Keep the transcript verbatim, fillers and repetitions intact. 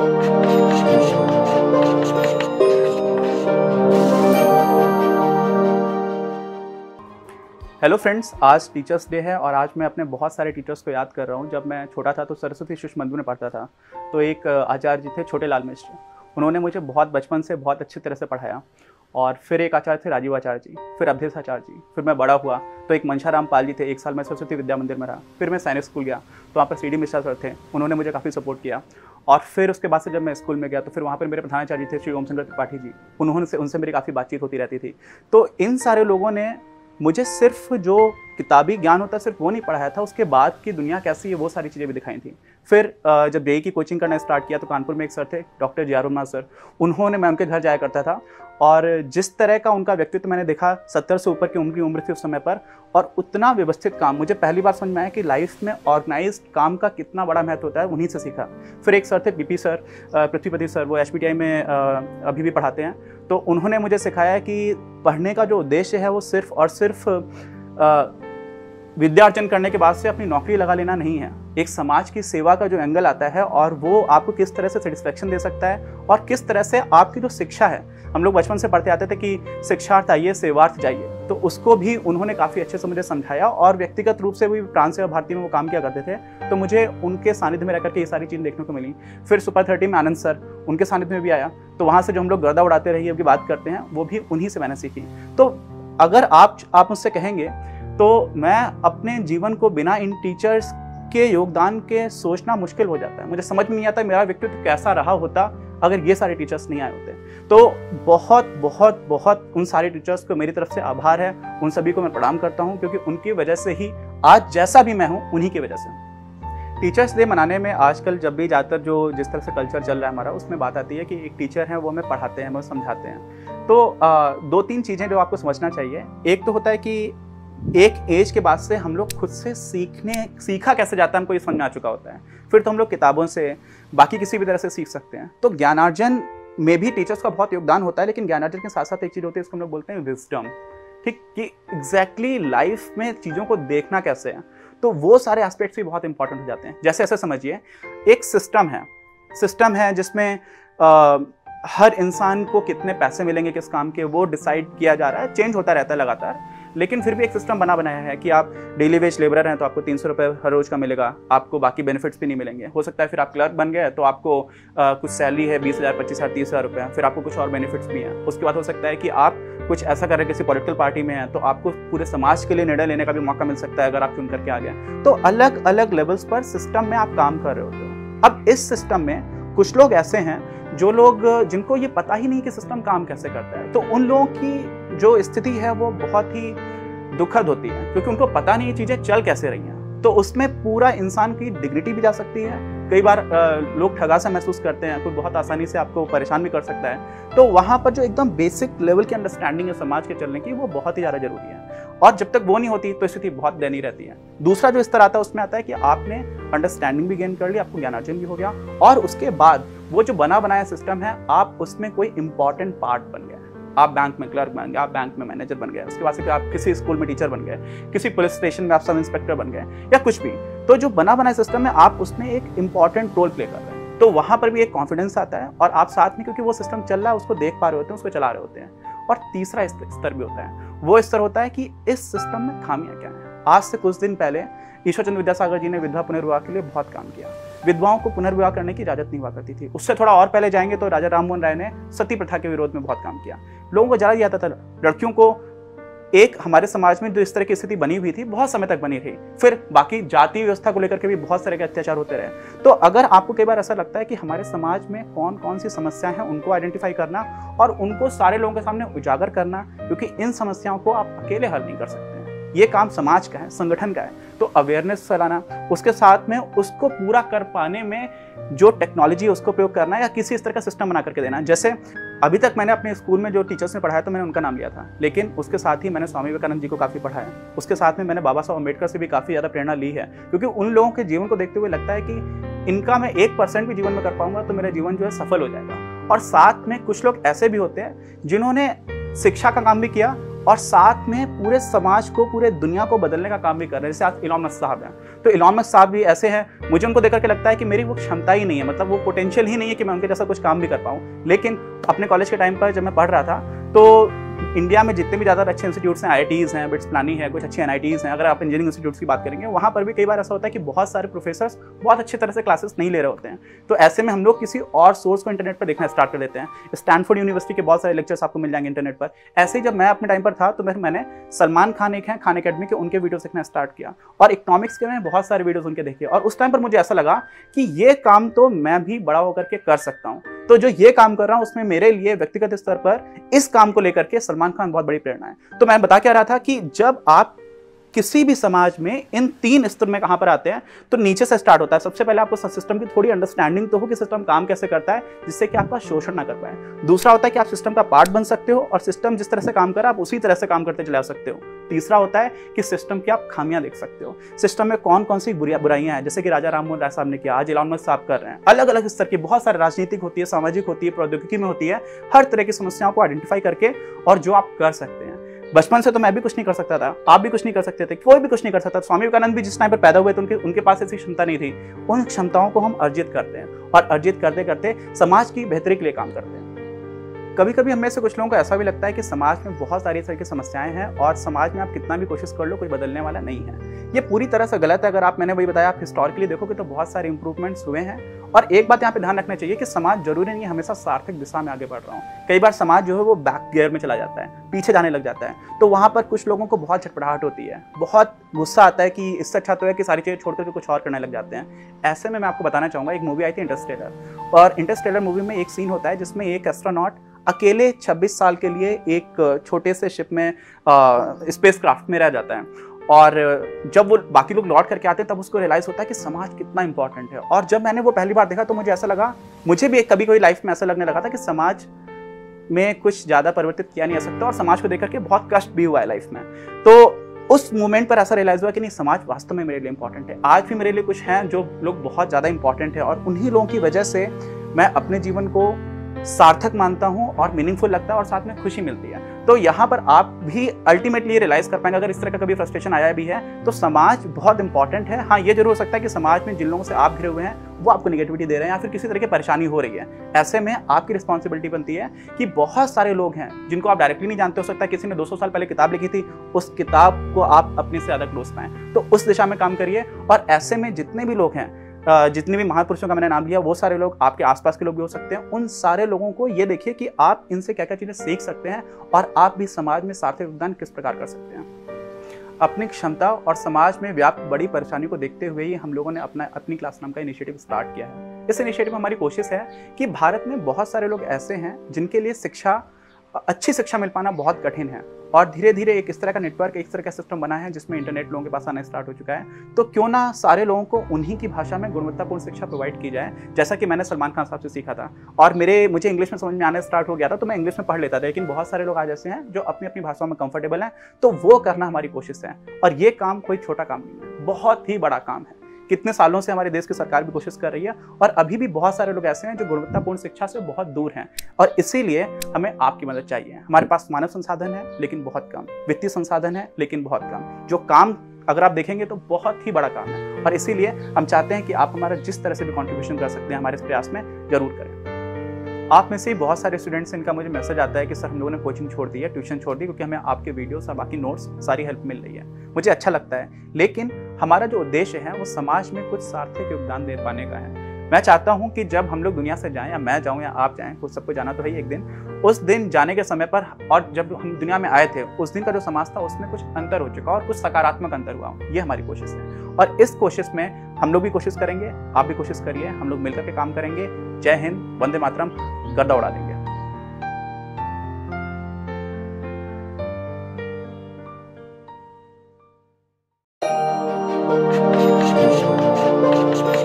Hello friends, आज teachers day है और आज मैं अपने बहुत सारे टीचर्स को याद कर रहा हूँ। जब मैं छोटा था तो सरस्वती शिशु मंदिर में पढ़ता था, तो एक आचार्य जी थे छोटे लाल मिश्र। उन्होंने मुझे बहुत बचपन से बहुत अच्छी तरह से पढ़ाया। और फिर एक आचार्य थे राजीव आचार्य जी, फिर अवधेश आचार्य जी। फिर मैं बड़ा हुआ तो एक मनशाराम पाल जी थे, एक साल मैं सरस्वती विद्या मंदिर में रहा। फिर मैं सैनिक स्कूल गया तो वहाँ पर सी डी मिश्रा सर थे, उन्होंने मुझे काफ़ी सपोर्ट किया। और फिर उसके बाद से जब मैं स्कूल में गया तो फिर वहाँ पर मेरे प्रधानाचार्य जी थे श्री ओम शंकर त्रिपाठी जी, उन्होंने से उनसे मेरी काफ़ी बातचीत होती रहती थी। तो इन सारे लोगों ने मुझे सिर्फ जो किताबी ज्ञान होता है सिर्फ वो नहीं पढ़ाया था, उसके बाद की दुनिया कैसी है वो सारी चीज़ें भी दिखाई थी। फिर जब जेईई की कोचिंग करना स्टार्ट किया तो कानपुर में एक सर थे डॉक्टर जियारुन्ना सर, उन्होंने, मैं उनके घर जाया करता था और जिस तरह का उनका व्यक्तित्व मैंने देखा, सत्तर से ऊपर की उनकी उम्र थी उस समय पर, और उतना व्यवस्थित काम, मुझे पहली बार समझ में आया कि लाइफ में ऑर्गेनाइज्ड काम का कितना बड़ा महत्व होता है, उन्हीं से सीखा। फिर एक सर थे पीपी सर, पृथ्वीपति सर, वो एचपीटीआई में अभी भी पढ़ाते हैं। तो उन्होंने मुझे सिखाया कि पढ़ने का जो उद्देश्य है वो सिर्फ और सिर्फ विद्यार्जन करने के बाद से अपनी नौकरी लगा लेना नहीं है। एक समाज की सेवा का जो एंगल आता है और वो आपको किस तरह से सेटिस्फेक्शन दे सकता है और किस तरह से आपकी जो शिक्षा है, हम लोग बचपन से पढ़ते आते थे कि शिक्षार्थ आइए सेवार्थ जाइए, तो उसको भी उन्होंने काफ़ी अच्छे से मुझे समझाया। और व्यक्तिगत रूप से भी प्राण सेवा भारती में वो काम किया करते थे, तो मुझे उनके सानिध्य में रह करके ये सारी चीज़ देखने को मिली। फिर सुपर थर्टी में आनंद सर, उनके सानिध्य में भी आया, तो वहाँ से जो हम लोग गर्दा उड़ाते रहिए अब की बात करते हैं, वो भी उन्हीं से मैंने सीखी। तो अगर आप आप मुझसे कहेंगे तो मैं अपने जीवन को बिना इन टीचर्स के योगदान के सोचना मुश्किल हो जाता है। मुझे समझ में नहीं आता मेरा व्यक्तित्व कैसा रहा होता अगर ये सारे टीचर्स नहीं आए होते। तो बहुत बहुत बहुत उन सारे टीचर्स को मेरी तरफ से आभार है, उन सभी को मैं प्रणाम करता हूँ, क्योंकि उनकी वजह से ही आज जैसा भी मैं हूँ, उन्हीं की वजह से। टीचर्स डे मनाने में आजकल जब भी ज़्यादातर जो जिस तरह से कल्चर चल रहा है हमारा, उसमें बात आती है कि एक टीचर है वो हमें पढ़ाते हैं, हमें समझाते हैं। तो आ, दो तीन चीज़ें जो आपको समझना चाहिए। एक तो होता है कि एक एज के बाद से हम लोग खुद से सीखने सीखा कैसे जाता है हमको ये समझ में आ चुका होता है। फिर तो हम लोग किताबों से, बाकी किसी भी तरह से सीख सकते हैं। तो ज्ञानार्जन में भी टीचर्स का बहुत योगदान होता है, लेकिन ज्ञानार्जन के साथ साथ एक चीज़ होती है, इसको हम लोग बोलते हैं विजडम। ठीक, कि एग्जैक्टली लाइफ में चीज़ों को देखना कैसे है, तो वो सारे एस्पेक्ट्स भी बहुत इंपॉर्टेंट हो जाते हैं। जैसे ऐसे समझिए, एक सिस्टम है सिस्टम है जिसमें आ, हर इंसान को कितने पैसे मिलेंगे किस काम के, वो डिसाइड किया जा रहा है, चेंज होता रहता है लगातार, लेकिन फिर भी एक सिस्टम बना बनाया है कि आप डेली वेज लेबरर हैं तो आपको तीन सौ रुपये हर रोज़ का मिलेगा, आपको बाकी बेनिफिट्स भी नहीं मिलेंगे। हो सकता है फिर आप क्लर्क बन गए तो आपको आ, कुछ सैलरी है बीस हज़ार पच्चीस हज़ार तीस हज़ार रुपये, फिर आपको कुछ और बेनिफिट्स भी हैं। उसके बाद हो सकता है कि आप कुछ ऐसा कर रहे हैं, किसी पॉलिटिकल पार्टी में हैं तो आपको पूरे समाज के लिए निर्णय लेने का भी मौका मिल सकता है अगर आप चुन करके आ गए। तो अलग अलग लेवल्स पर सिस्टम में आप काम कर रहे होते हो। अब इस सिस्टम में कुछ लोग ऐसे हैं जो लोग जिनको ये पता ही नहीं कि सिस्टम काम कैसे करता है, तो उन लोगों की जो स्थिति है वो बहुत ही दुखद होती है, क्योंकि उनको पता नहीं ये चीज़ें चल कैसे रही हैं। तो उसमें पूरा इंसान की डिग्निटी भी जा सकती है। कई बार आ, लोग ठगा सा महसूस करते हैं, कोई बहुत आसानी से आपको परेशान भी कर सकता है। तो वहाँ पर जो एकदम बेसिक लेवल की अंडरस्टैंडिंग है समाज के चलने की, वो बहुत ही ज़्यादा जरूरी है। और जब तक वो नहीं होती तो स्थिति बहुत दयनीय रहती है। दूसरा जो स्तर आता है उसमें आता है कि आपने अंडरस्टैंडिंग भी गेन कर ली, आपको ज्ञानार्जन भी हो गया, और उसके बाद वो जो बना बनाया सिस्टम है, आप उसमें कोई इंपॉर्टेंट पार्ट बन गया। आप बैंक में क्लर्क बन गए, आप बैंक में मैनेजर बन गए, उसके बाद से आप किसी स्कूल में टीचर बन गए, किसी पुलिस स्टेशन में आप सब इंस्पेक्टर बन गए, या कुछ भी। तो जो बना बनाया सिस्टम है, आप उसमें एक इंपॉर्टेंट रोल प्ले कर रहे हैं। तो वहां पर भी एक कॉन्फिडेंस आता है, और आप साथ में, क्योंकि वो सिस्टम चल रहा है, उसको देख पा रहे होते हैं, उसको चला रहे होते हैं। और तीसरा स्तर भी होता है, वो स्तर होता है कि इस सिस्टम में खामियां क्या हैं। आज से कुछ दिन पहले ईश्वर चंद्र विद्यासागर जी ने विधवा पुनर्विवाह के लिए बहुत काम किया। विधवाओं को पुनर्विवाह करने की इजाजत नहीं हुआ करती थी। उससे थोड़ा और पहले जाएंगे तो राजा राममोहन राय ने सती प्रथा के विरोध में बहुत काम किया। लोगों को जरा आता था, लड़कियों को एक हमारे समाज में जो इस तरह की स्थिति बनी हुई थी, बहुत समय तक बनी रही। फिर बाकी जाति व्यवस्था को लेकर के भी बहुत सारे के अत्याचार होते रहे। तो अगर आपको कई बार ऐसा लगता है कि हमारे समाज में कौन कौन सी समस्याएं हैं, उनको आइडेंटिफाई करना और उनको सारे लोगों के सामने उजागर करना, क्योंकि इन समस्याओं को आप अकेले हल नहीं कर सकते हैं, ये काम समाज का है, संगठन का है। तो अवेयरनेस फैलाना, उसके साथ में उसको पूरा कर पाने में जो टेक्नोलॉजी है उसको प्रयोग करना, या किसी इस तरह का सिस्टम बना करके देना। जैसे अभी तक मैंने अपने स्कूल में जो टीचर्स ने पढ़ाया तो मैंने उनका नाम लिया था, लेकिन उसके साथ ही मैंने स्वामी विवेकानंद जी को काफ़ी पढ़ाया। उसके साथ में मैंने बाबा साहब अम्बेडकर से भी काफ़ी ज़्यादा प्रेरणा ली है, क्योंकि उन लोगों के जीवन को देखते हुए लगता है कि इनका मैं एक परसेंट भी जीवन में कर पाऊंगा तो मेरा जीवन जो है सफल हो जाएगा। और साथ में कुछ लोग ऐसे भी होते हैं जिन्होंने शिक्षा का काम भी किया और साथ में पूरे समाज को, पूरे दुनिया को बदलने का काम भी कर रहे हैं। जैसे आज इलॉन मस्क साहब हैं, तो इलॉन मस्क साहब भी ऐसे हैं, मुझे उनको देख करके लगता है कि मेरी वो क्षमता ही नहीं है, मतलब वो पोटेंशियल ही नहीं है कि मैं उनके जैसा कुछ काम भी कर पाऊँ। लेकिन अपने कॉलेज के टाइम पर जब मैं पढ़ रहा था तो इंडिया में जितने भी ज़्यादा अच्छे इंस्टीट्यूट्स हैं, आई आई टीज़ हैं, बिट्स प्लानी है, कुछ अच्छे एन आई टीज़ हैं, अगर आप इंजीनियरिंग इंस्टीट्यूट्स की बात करेंगे, वहाँ पर भी कई बार ऐसा होता है कि बहुत सारे प्रोफेसर्स बहुत अच्छी तरह से क्लासेस नहीं ले रहे होते हैं। तो ऐसे में हम लोग किसी और सोर्स को इंटरनेट पर देखना स्टार्ट कर देते हैं। स्टैनफोर्ड यूनिवर्सिटी के बहुत सारे लेक्चर्स आपको मिल जाएंगे इंटरनेट पर। ऐसे ही जब मैं अपने टाइम पर था तो मैंने सलमान खान एक हैं खान अकेडमी के, उनके वीडियोस देखना स्टार्ट किया और इकोनॉमिक्स के मैंने बहुत सारे वीडियोस उनके देखे और उस टाइम पर मुझे ऐसा लगा कि ये काम तो मैं भी बड़ा होकर के कर सकता हूँ। तो जो ये काम कर रहा हूँ उसमें मेरे लिए व्यक्तिगत स्तर पर इस काम को लेकर के सलमान खान बहुत बड़ी प्रेरणा है। तो मैं बता क्या रहा था कि जब आप किसी भी समाज में इन तीन स्तर में कहां पर आते हैं तो नीचे से स्टार्ट होता है। सबसे पहले आपको सिस्टम की थोड़ी अंडरस्टैंडिंग तो हो कि सिस्टम काम कैसे करता है, जिससे कि आपका शोषण ना कर पाए। दूसरा होता है कि आप सिस्टम का पार्ट बन सकते हो और सिस्टम जिस तरह से काम कर रहा है आप उसी तरह से काम करते चला सकते हो। तीसरा होता है कि सिस्टम की आप खामियां देख सकते हो, सिस्टम में कौन कौन सी बुराइयां हैं, जैसे कि राजा राम मोहन राय साहब ने किया, आज इलॉन मस्क साहब कर रहे हैं। अलग अलग स्तर की बहुत सारी राजनीतिक होती है, सामाजिक होती है, प्रौद्योगिकी में होती है, हर तरह की समस्याओं को आइडेंटिफाई करके और जो आप कर सकते हैं। बचपन से तो मैं भी कुछ नहीं कर सकता था, आप भी कुछ नहीं कर सकते थे, कोई भी कुछ नहीं कर सकता। स्वामी विवेकानंद भी जिस टाइम पर पैदा हुए थे उनके उनके पास ऐसी क्षमता नहीं थी। उन क्षमताओं को हम अर्जित करते हैं और अर्जित करते करते समाज की बेहतरी के लिए काम करते हैं। कभी कभी हमें से कुछ लोगों को ऐसा भी लगता है कि समाज में बहुत सारी तरह की समस्याएं हैं और समाज में आप कितना भी कोशिश कर लो कोई बदलने वाला नहीं है। ये पूरी तरह से गलत है। अगर आप, मैंने वही बताया, आप हिस्टोरिकली देखोगे तो बहुत सारे इंप्रूवमेंट्स हुए हैं। और एक बात यहाँ पे ध्यान रखना चाहिए कि समाज जरूरी नहीं है हमेशा सार्थक दिशा में आगे बढ़ रहा हो। कई बार समाज जो है वो बैक गियर में चला जाता है, पीछे जाने लग जाता है। तो वहाँ पर कुछ लोगों को बहुत झटपटाहट होती है, बहुत गुस्सा आता है कि इससे अच्छा तो है कि सारी चीज़ें छोड़ करके कुछ और करने लग जाते हैं। ऐसे में मैं आपको बताना चाहूँगा, एक मूवी आई थी इंटरस्टेलर, और इंटरस्टेलर मूवी में एक सीन होता है जिसमें एक एस्ट्रोनॉट अकेले छब्बीस साल के लिए एक छोटे से शिप में स्पेस क्राफ्ट में रह जाता है। और जब वो बाकी लोग लौट करके आते हैं तब उसको रियलाइज होता है कि समाज कितना इंपॉर्टेंट है। और जब मैंने वो पहली बार देखा तो मुझे ऐसा लगा, मुझे भी कभी कोई लाइफ में ऐसा लगने लगा था कि समाज में कुछ ज़्यादा परिवर्तित किया नहीं जा सकता और समाज को देख करके बहुत कष्ट भी हुआ है लाइफ में। तो उस मोमेंट पर ऐसा रियलाइज हुआ कि नहीं, समाज वास्तव में मेरे लिए इंपॉर्टेंट है। आज भी मेरे लिए कुछ हैं जो लोग बहुत ज़्यादा इंपॉर्टेंट है और उन्हीं लोगों की वजह से मैं अपने जीवन को सार्थक मानता हूं और मीनिंगफुल लगता है और साथ में खुशी मिलती है। तो यहाँ पर आप भी अल्टीमेटली रियलाइज कर पाएंगे, अगर इस तरह का कभी फ्रस्ट्रेशन आया भी है तो समाज बहुत इंपॉर्टेंट है। हाँ, ये जरूर हो सकता है कि समाज में जिन लोगों से आप घिरे हुए हैं वो आपको नेगेटिविटी दे रहे हैं या फिर किसी तरह की परेशानी हो रही है। ऐसे में आपकी रिस्पॉन्सिबिलिटी बनती है कि बहुत सारे लोग हैं जिनको आप डायरेक्टली नहीं जानते, हो सकता है किसी ने दो सौ साल पहले किताब लिखी थी, उस किताब को आप अपने से ज़्यादा क्लोज पाएं, तो उस दिशा में काम करिए। और ऐसे में जितने भी लोग हैं, जितने भी महापुरुषों का मैंने नाम लिया, वो सारे लोग आपके आसपास के लोग भी हो सकते हैं। उन सारे लोगों को ये देखिए कि आप इनसे क्या क्या चीज़ें सीख सकते हैं और आप भी समाज में सार्थक योगदान किस प्रकार कर सकते हैं। अपनी क्षमता और समाज में व्याप्त बड़ी परेशानी को देखते हुए ही हम लोगों ने अपना अपनी क्लास नाम का इनिशिएटिव स्टार्ट किया है। इस इनिशिएटिव में हमारी कोशिश है कि भारत में बहुत सारे लोग ऐसे हैं जिनके लिए शिक्षा, अच्छी शिक्षा मिल पाना बहुत कठिन है और धीरे धीरे एक इस तरह का नेटवर्क, एक तरह का सिस्टम बना है जिसमें इंटरनेट लोगों के पास आना स्टार्ट हो चुका है। तो क्यों ना सारे लोगों को उन्हीं की भाषा में गुणवत्तापूर्ण शिक्षा प्रोवाइड की जाए, जैसा कि मैंने सलमान खान साहब से सीखा था। और मेरे मुझे इंग्लिश में समझ में आना स्टार्ट हो गया था तो मैं इंग्लिश में पढ़ लेता था, लेकिन बहुत सारे लोग आज ऐसे हैं जो अपनी अपनी भाषाओं में कंफर्टेबल हैं। तो वो करना हमारी कोशिश है और ये काम कोई छोटा काम नहीं है, बहुत ही बड़ा काम है। कितने सालों से हमारे देश की सरकार भी कोशिश कर रही है और अभी भी बहुत सारे लोग ऐसे हैं जो गुणवत्तापूर्ण शिक्षा से बहुत दूर हैं और इसीलिए हमें आपकी मदद चाहिए। हमारे पास मानव संसाधन है लेकिन बहुत कम, वित्तीय संसाधन है लेकिन बहुत कम। जो काम अगर आप देखेंगे तो बहुत ही बड़ा काम है और इसीलिए हम चाहते हैं कि आप हमारा जिस तरह से भी कंट्रीब्यूशन कर सकते हैं हमारे इस प्रयास में जरूर करें। आप में से बहुत सारे स्टूडेंट्स, इनका मुझे मैसेज आता है कि सर हम लोगों ने कोचिंग छोड़ दी है, ट्यूशन छोड़ दी, क्योंकि हमें आपके वीडियोस और बाकी नोट्स सारी हेल्प मिल रही है। मुझे अच्छा लगता है, लेकिन हमारा जो उद्देश्य है वो समाज में कुछ सार्थक योगदान दे पाने का है। मैं चाहता हूं कि जब हम लोग दुनिया से जाएं, या मैं जाऊं या आप जाएं, कुछ सबको जाना तो है एक दिन, उस दिन जाने के समय पर और जब हम दुनिया में आए थे उस दिन का जो समाज था उसमें कुछ अंतर हो चुका और कुछ सकारात्मक अंतर हुआ। ये हमारी कोशिश है और इस कोशिश में हम लोग भी कोशिश करेंगे, आप भी कोशिश करिए, हम लोग मिलकर के काम करेंगे। जय हिंद, वंदे मातरम, गर्दा उड़ा देंगे।